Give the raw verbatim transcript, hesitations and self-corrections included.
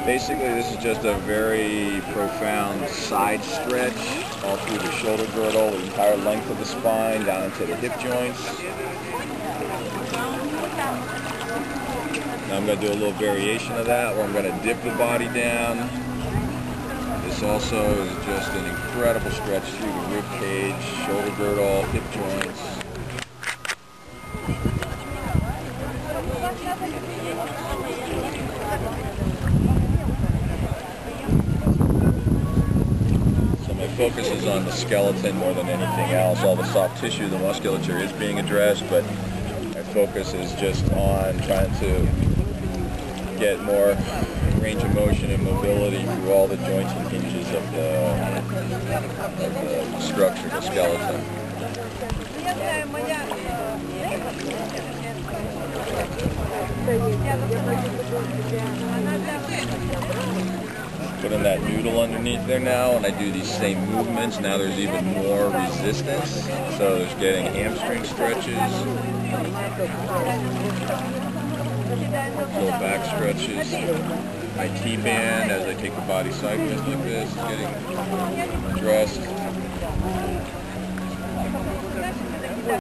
Basically, this is just a very profound side stretch all through the shoulder girdle, the entire length of the spine, down into the hip joints. Now I'm going to do a little variation of that where I'm going to dip the body down. This also is just an incredible stretch through the rib cage, shoulder girdle, hip joints. Focus is on the skeleton more than anything else. All the soft tissue, the musculature is being addressed, but my focus is just on trying to get more range of motion and mobility through all the joints and hinges of the, of the structure, the skeleton. Put in that noodle underneath there now, and I do these same movements. Now there's even more resistance, so there's getting hamstring stretches, little back stretches. My T-band as I take the body sideways like this is getting dressed.